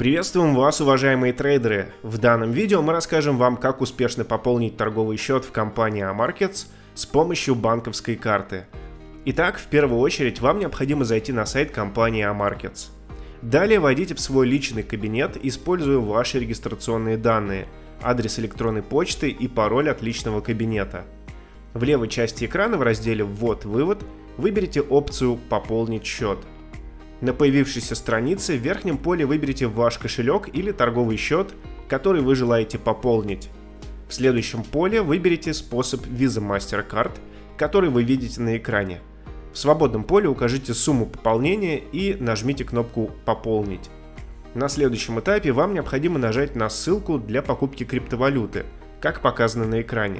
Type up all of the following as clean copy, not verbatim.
Приветствуем вас, уважаемые трейдеры! В данном видео мы расскажем вам, как успешно пополнить торговый счет в компании Amarkets с помощью банковской карты. Итак, в первую очередь вам необходимо зайти на сайт компании Amarkets. Далее войдите в свой личный кабинет, используя ваши регистрационные данные, адрес электронной почты и пароль от личного кабинета. В левой части экрана в разделе «Ввод-вывод» выберите опцию «Пополнить счет». На появившейся странице в верхнем поле выберите ваш кошелек или торговый счет, который вы желаете пополнить. В следующем поле выберите способ Visa MasterCard, который вы видите на экране. В свободном поле укажите сумму пополнения и нажмите кнопку «Пополнить». На следующем этапе вам необходимо нажать на ссылку для покупки криптовалюты, как показано на экране.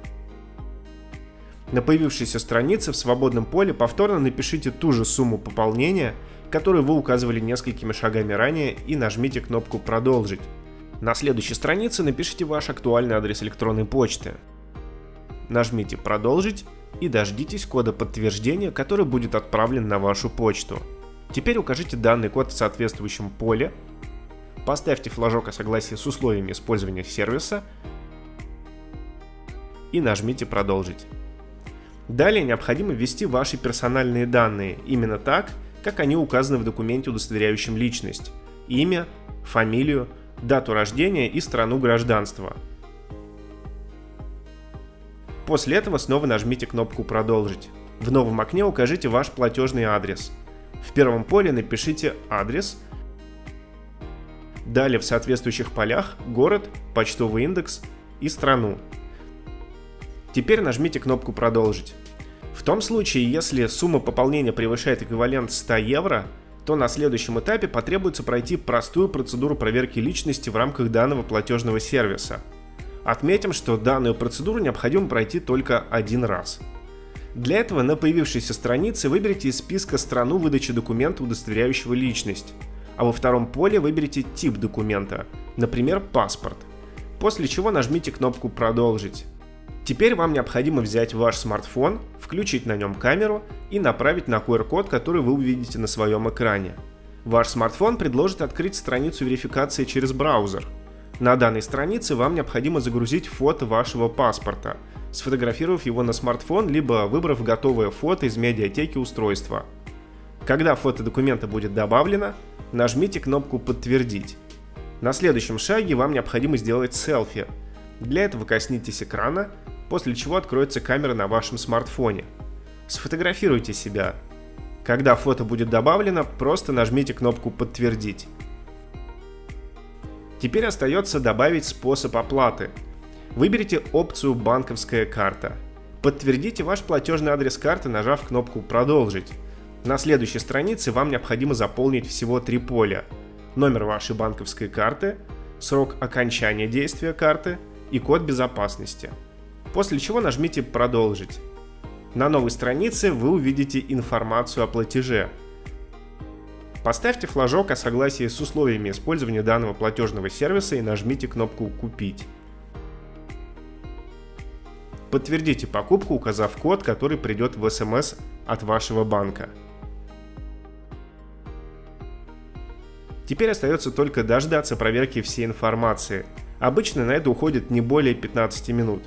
На появившейся странице в свободном поле повторно напишите ту же сумму пополнения, которую вы указывали несколькими шагами ранее, и нажмите кнопку «Продолжить». На следующей странице напишите ваш актуальный адрес электронной почты. Нажмите «Продолжить» и дождитесь кода подтверждения, который будет отправлен на вашу почту. Теперь укажите данный код в соответствующем поле, поставьте флажок о согласии с условиями использования сервиса и нажмите «Продолжить». Далее необходимо ввести ваши персональные данные, именно так, как они указаны в документе, удостоверяющем личность: имя, фамилию, дату рождения и страну гражданства. После этого снова нажмите кнопку «Продолжить». В новом окне укажите ваш платежный адрес. В первом поле напишите адрес, далее в соответствующих полях город, почтовый индекс и страну. Теперь нажмите кнопку «Продолжить». В том случае, если сумма пополнения превышает эквивалент 100 евро, то на следующем этапе потребуется пройти простую процедуру проверки личности в рамках данного платежного сервиса. Отметим, что данную процедуру необходимо пройти только один раз. Для этого на появившейся странице выберите из списка страну выдачи документа, удостоверяющего личность, а во втором поле выберите тип документа, например, паспорт, после чего нажмите кнопку «Продолжить». Теперь вам необходимо взять ваш смартфон, включить на нем камеру и направить на QR-код, который вы увидите на своем экране. Ваш смартфон предложит открыть страницу верификации через браузер. На данной странице вам необходимо загрузить фото вашего паспорта, сфотографировав его на смартфон, либо выбрав готовое фото из медиатеки устройства. Когда фото документа будет добавлено, нажмите кнопку «Подтвердить». На следующем шаге вам необходимо сделать селфи. Для этого коснитесь экрана, после чего откроется камера на вашем смартфоне. Сфотографируйте себя. Когда фото будет добавлено, просто нажмите кнопку «Подтвердить». Теперь остается добавить способ оплаты. Выберите опцию «Банковская карта». Подтвердите ваш платежный адрес карты, нажав кнопку «Продолжить». На следующей странице вам необходимо заполнить всего 3 поля: номер вашей банковской карты, срок окончания действия карты и код безопасности. После чего нажмите «Продолжить». На новой странице вы увидите информацию о платеже. Поставьте флажок о согласии с условиями использования данного платежного сервиса и нажмите кнопку «Купить». Подтвердите покупку, указав код, который придет в СМС от вашего банка. Теперь остается только дождаться проверки всей информации. Обычно на это уходит не более 15 минут.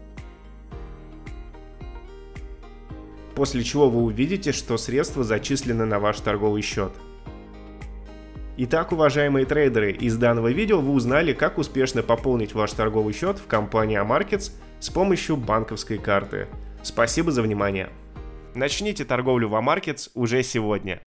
После чего вы увидите, что средства зачислены на ваш торговый счет. Итак, уважаемые трейдеры, из данного видео вы узнали, как успешно пополнить ваш торговый счет в компании Amarkets с помощью банковской карты. Спасибо за внимание. Начните торговлю в Amarkets уже сегодня.